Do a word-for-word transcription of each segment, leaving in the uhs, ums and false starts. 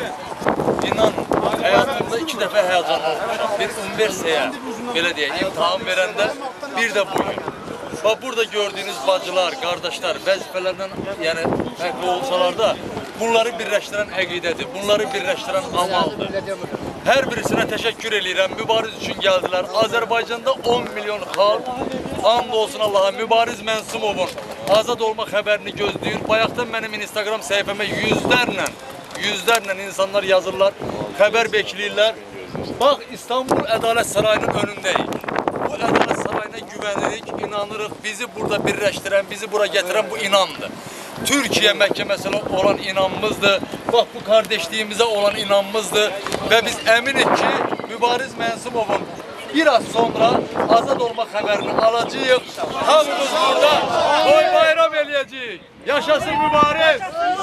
İnan, hayatımda iki defa heyecan olmuşam. Bir üniversiteye, belediye imtihan verende, bir de bugün. Bak burada gördüğünüz bacılar, kardeşler, vazifelerinden yani farklı olsalar da bunları birleştiren əqidədir, bunları birleştiren amaldır. Her birisine teşekkür edirəm. Mübariz için geldiler. Azerbaycan'da on milyon xalq, and olsun Allah'a, Mübariz Mənsumovun azad olma xəbərini gözləyir. Bayaqdan benim Instagram səhifəmə yüzlərlə, yüzlərlə insanlar yazırlar, xəbər bekləyirlər. Bak İstanbul Adalet Sarayı'nın önündeyik. Bu Adalet Sarayı'na güvenirik, inanırıq. Bizi burada birleştiren, bizi buraya getiren bu inandı. Türkiye məhkəməsinə olan inanımızdır. Bak bu kardeşliğimize olan inanımızdır. Ve biz eminik ki Mübariz Mənsumovun biraz sonra azad olma xəbərini alacağıq. Hamımız burada boy bayram eləyəcəyik. Yaşasın Mübariz!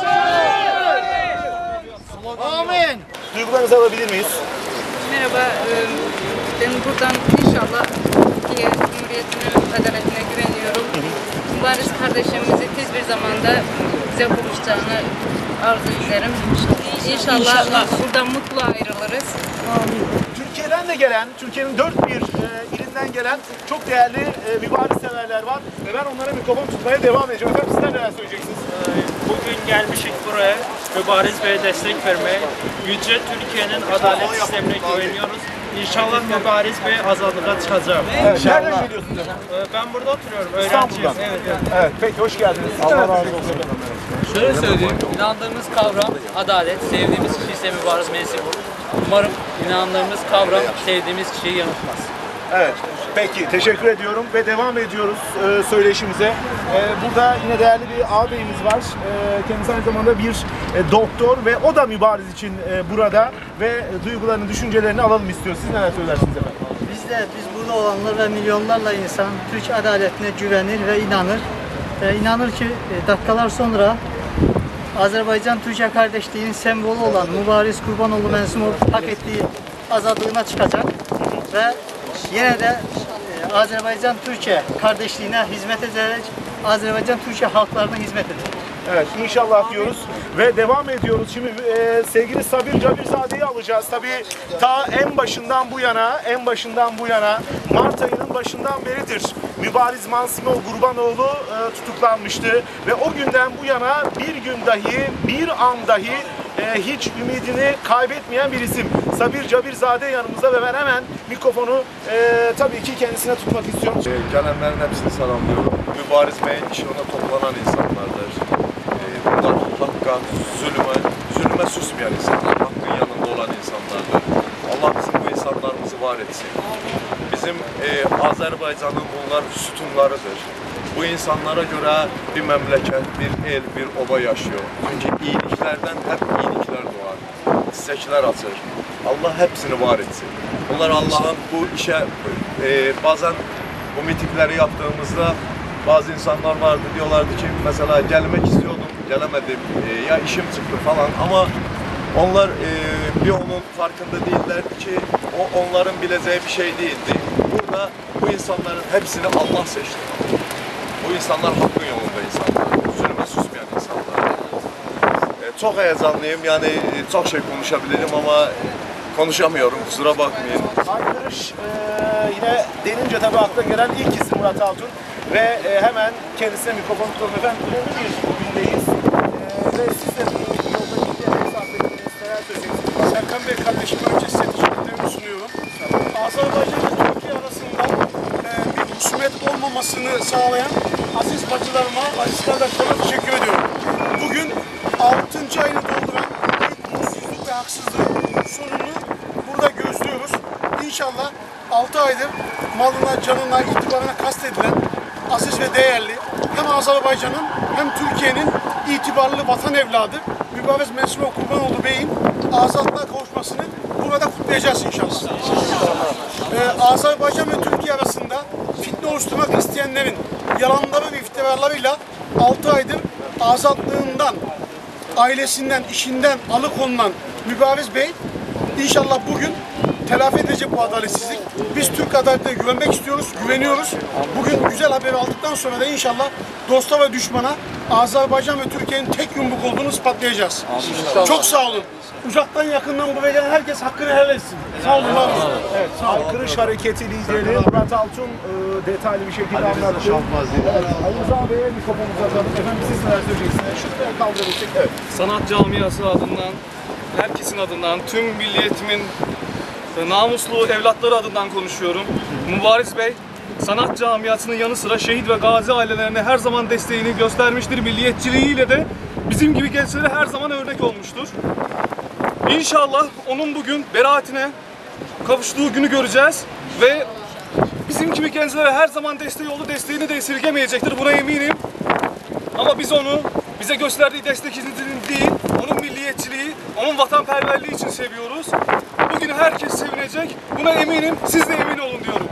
Amin! Duygularınızı alabilir miyiz? Merhaba, ben buradan inşallah Türkiye Cumhuriyeti'nin adaletine güveniyorum. Mübariz kardeşimizi tez bir zamanda bize buluşacağını arzu ederim. İnşallah, İnşallah buradan mutlu ayrılırız. Türkiye'den de gelen, Türkiye'nin dört bir e, ilinden gelen çok değerli e, mübariz severler var. Ve ben onlara mikrofon tutmaya devam edeceğim. Efendim sizler neler söyleyeceksiniz? Bugün gelmişik buraya Mübariz Bey'e destek vermeye. Yüce Türkiye'nin adalet sistemine güveniyoruz. İnşallah Mübariz Bey azadlığa çıkacak. Evet, nereden geliyorsunuz efendim? Ben burada oturuyorum, İstanbul'dan. öğrenciyim. Evet, evet. Evet, peki hoş geldiniz. Allah razı olsun. Şöyle söyleyeyim, inandığımız kavram adalet, sevdiğimiz kişi ise Mübariz Mənsumov'u. Umarım inandığımız kavram sevdiğimiz kişiyi yanıltmaz. Evet, peki teşekkür ediyorum ve devam ediyoruz e, söyleşimize. E, burada yine değerli bir ağabeyimiz var. E, kendisi aynı zamanda bir e, doktor ve o da mübariz için e, burada ve e, duygularını, düşüncelerini alalım istiyoruz. Siz neler söylersiniz efendim? Biz de, biz burada olanlar ve milyonlarla insan Türk adaletine güvenir ve inanır. E, inanır ki e, dakikalar sonra Azerbaycan-Türkiye kardeşliğinin sembolü olan Mübariz Kurbanoğlu Mənsumov hak ettiği azadlığına çıkacak ve yine de e, Azerbaycan-Türkiye kardeşliğine hizmet ederek Azerbaycan-Türkiye halklarına hizmet edecek. Evet, inşallah diyoruz ve devam ediyoruz. Şimdi e, sevgili Sabir Cabirzade'yi alacağız. Tabii ta en başından bu yana, en başından bu yana Mart ayının başından beridir Mübariz Mənsimov Qurbanoğlu e, tutuklanmıştı ve o günden bu yana bir gün dahi, bir an dahi e, hiç ümidini kaybetmeyen bir isim. Sabir Cabirzade yanımızda ve ben hemen mikrofonu e, tabii ki kendisine tutmak istiyorum. E, gelenlerin hepsini selamlıyorum. Mübariz Bey'in işi ona toplanan insanlardır. Bunlar hakka, zulüme, zulüme susmayan insanlar, hakkın yanında olan insanlardır. Allah bizim bu insanlarımızı var etsin. Bizim e, Azerbaycan'ın bunlar sütunlarıdır. Bu insanlara göre bir memleket, bir el, bir oba yaşıyor. Çünkü iyiliklerden hep iyilikler doğar. Çiçekler açır. Allah hepsini var etsin. Bunlar Allah'ın bu işe e, bazen bu mitingleri yaptığımızda bazı insanlar vardı, diyorlardı ki mesela gelmek istiyordum, gelemedim, e, ya işim çıktı falan ama onlar e, bir onun farkında değillerdi ki o onların bileceği bir şey değildi. Burada bu insanların hepsini Allah seçti. Bu insanlar hakkın yolunda insanlar, zulüme susmayan insanlar. E, çok heyecanlıyım, yani çok şey konuşabilirim ama konuşamıyorum, kusura bakmayın. Aykırış e, yine denince tabii akla gelen ilk isim Murat Altun. Ve e, hemen kendisine mikrofonu tutalım efendim. Önemli bir gündeyiz. E, ve siz de yolda ciddi mesafede neler söyleyeceksiniz? Serkan Bey kardeşim, önce size teşekkürlerimi sunuyorum. Azerbaycan ve Türkiye arasında e, bir husumet olmamasını sağlayan aziz bacılarıma, aziz kardeşlerime teşekkür ediyorum. Bugün altıncı ayını dolduran bir mutsuzluk ve haksızlığın sonunu burada gözlüyoruz. İnşallah altı aydır malına, canına, itibarına kastedilen aziz ve değerli hem Azerbaycan'ın hem Türkiye'nin itibarlı vatan evladı Mübariz Mənsimov Qurbanoğlu Bey'in azadlığa kavuşmasını burada kutlayacağız inşallah. Ee, Azerbaycan ve Türkiye arasında fitne oluşturmak isteyenlerin yalanları ve iftiralarıyla altı aydır azadlığından, ailesinden, işinden alıkonulan Mübariz Bey inşallah bugün telafi edecek bu adaletsizlik. Biz Türk adaletine güvenmek istiyoruz, güveniyoruz. Bugün güzel haberi aldıktan sonra da inşallah dosta ve düşmana Azerbaycan ve Türkiye'nin tek yumruk olduğunu ispatlayacağız. İnşallah. Çok sağ olun. uzaktan yakından buraya gelen herkes hakkını helal etsin. Sağ olun. Sağ olun. Evet, Haykırış Hareketi lideri Murat Altun e, detaylı bir şekilde anlattı. Evet, Ali Rıza Bey'e mikrofonu uzatalım. Efendim siz neler söyleyeceksiniz? Şuraya kaldırabilirsek. Evet. Sanat camiası adından, herkesin adından, tüm milliyetimin namuslu evlatları adından konuşuyorum. Mübariz Bey, sanat camiasının yanı sıra şehit ve gazi ailelerine her zaman desteğini göstermiştir. Milliyetçiliğiyle de bizim gibi gençlere her zaman örnek olmuştur. İnşallah onun bugün beraatine kavuştuğu günü göreceğiz ve bizim gibi gençlere her zaman desteği oldu, desteğini de esirgemeyecektir. Buna eminim. Ama biz onu bize gösterdiği destek için değil, onun milliyetçiliği, onun vatanperverliği için seviyoruz. Bugün herkes sevinecek. Buna eminim. Siz de emin olun diyorum.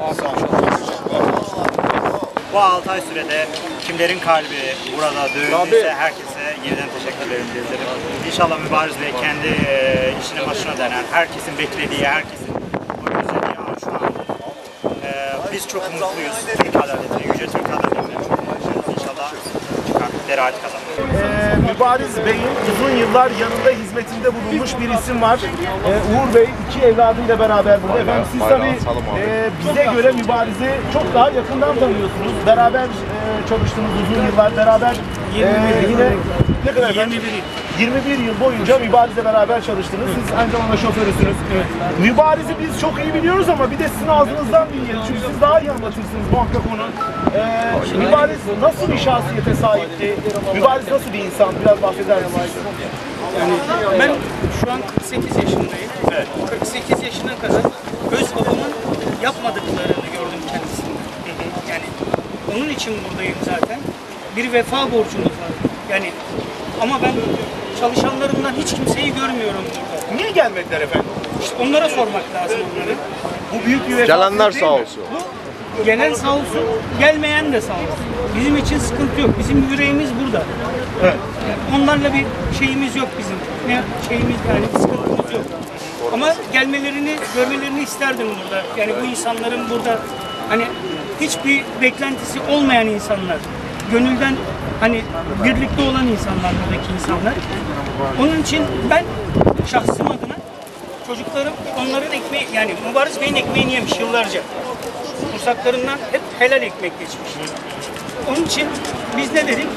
Bu altı ay sürede kimlerin kalbi burada dövüldüyse herkese yeniden teşekkürlerimi dilerim. İnşallah Mübariz Bey kendi e, işinin başına dönen, herkesin beklediği, herkesin bu özlediği an şu an. E, biz çok mutluyuz. Türk adaletine, Yüce Türk adaletine çok mutluyuz. İnşallah çıkar, beraat kazanır. Ee, Mübariz Bey'in uzun yıllar yanında hizmetinde bulunmuş bir isim var. Ee, Uğur Bey iki evladıyla beraber burada. Efendim siz tabii e, bize göre Mübariz'i çok daha yakından tanıyorsunuz. Beraber e, çalıştınız uzun yıllar. Beraber e, yine ne kadar efendim? yirmi bir yıl boyunca Mübariz'le beraber çalıştınız. Siz aynı zamanda şoförüsünüz. Evet. Mübariz'i biz çok iyi biliyoruz ama bir de sizin ağzınızdan dinleyelim. Çünkü siz daha iyi anlatırsınız muhakkak onu. Ee, Mübariz nasıl bir şahsiyete sahipti? Mübariz nasıl bir insan? Biraz bahseder misiniz? Yani ben şu an kırk sekiz yaşındayım. Evet. kırk sekiz yaşına kadar öz babamın yapmadıklarını gördüm kendisinde. Yani onun için buradayım zaten. Bir vefa borcumuz var. Yani ama ben çalışanlarımdan hiç kimseyi görmüyorum burada. Niye gelmediler efendim? İşte onlara sormak lazım onları. Bu büyük bir vefa. Gelenler sağ olsun. Bu gelen sağ olsun, gelmeyen de sağ olsun. Bizim için sıkıntı yok. Bizim yüreğimiz burada. Evet. Yani onlarla bir şeyimiz yok bizim. Ne şeyimiz yani sıkıntımız yok. Ama gelmelerini, görmelerini isterdim burada. Yani bu insanların burada hani hiçbir beklentisi olmayan insanlar. Gönülden hani birlikte olan insanlar buradaki insanlar. Onun için ben şahsım adına çocuklarım onların ekmeği yani Mübariz Bey'in ekmeğini yemiş yıllarca. Kursaklarından hep helal ekmek geçmiş. Onun için biz ne dedik?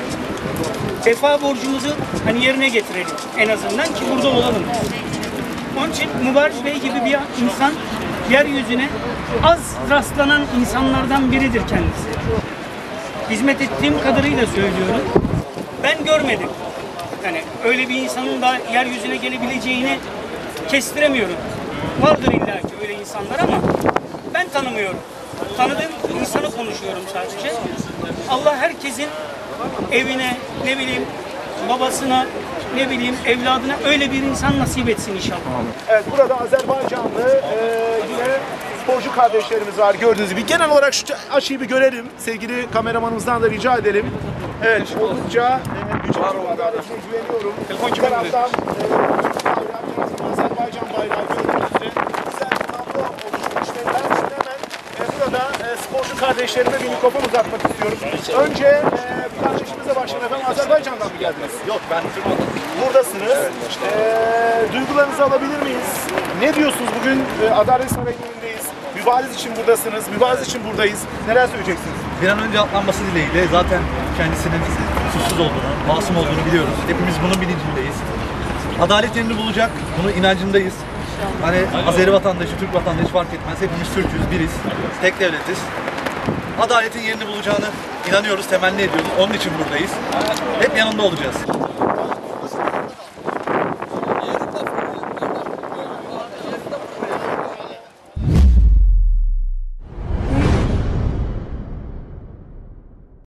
Vefa borcumuzu hani yerine getirelim en azından ki burada olalım. Onun için Mübariz Bey gibi bir insan yeryüzüne az rastlanan insanlardan biridir kendisi. Hizmet ettiğim kadarıyla söylüyorum. Ben görmedim. Yani öyle bir insanın da yeryüzüne gelebileceğini kestiremiyorum. Vardır illaki öyle insanlar ama ben tanımıyorum. Tanıdığım insanı konuşuyorum sadece. Allah herkesin evine, ne bileyim babasına, ne bileyim evladına öyle bir insan nasip etsin inşallah. Evet, burada Azerbaycanlı e, yine sporcu kardeşlerimiz var gördüğünüz gibi. Genel olarak şu açıyı bir görelim. Sevgili kameramanımızdan da rica edelim. Evet, oldukça e, Yüce Türk adaletine güveniyorum. Bu taraftan e, Azerbaycan bayrağı gördüğünüz üzere güzel bir tablo oluşmuş ve ben şimdi hemen e, burada e, sporcu kardeşlerime bir mikrofon uzatmak istiyorum. Önce e, kardeşimize başlayalım efendim. Azerbaycan'dan mı geldiniz? Yok, ben Türkiye'den. Buradasınız. Evet, e, duygularınızı alabilir miyiz? Ne diyorsunuz bugün e, Adalet Sarayı'nın önündeyiz. Mübariz için buradasınız. Mübariz için buradayız. Neler söyleyeceksiniz? Bir an önce atlanması dileğiyle zaten kendisinin suçsuz olduğunu, masum olduğunu biliyoruz. Hepimiz bunun bilincindeyiz. Adalet yerini bulacak. Bunun inancındayız. Hani Azeri vatandaşı, Türk vatandaşı fark etmez. Hepimiz Türk'üz, biriz. Tek devletiz. Adaletin yerini bulacağını inanıyoruz, temenni ediyoruz. Onun için buradayız. Hep yanında olacağız.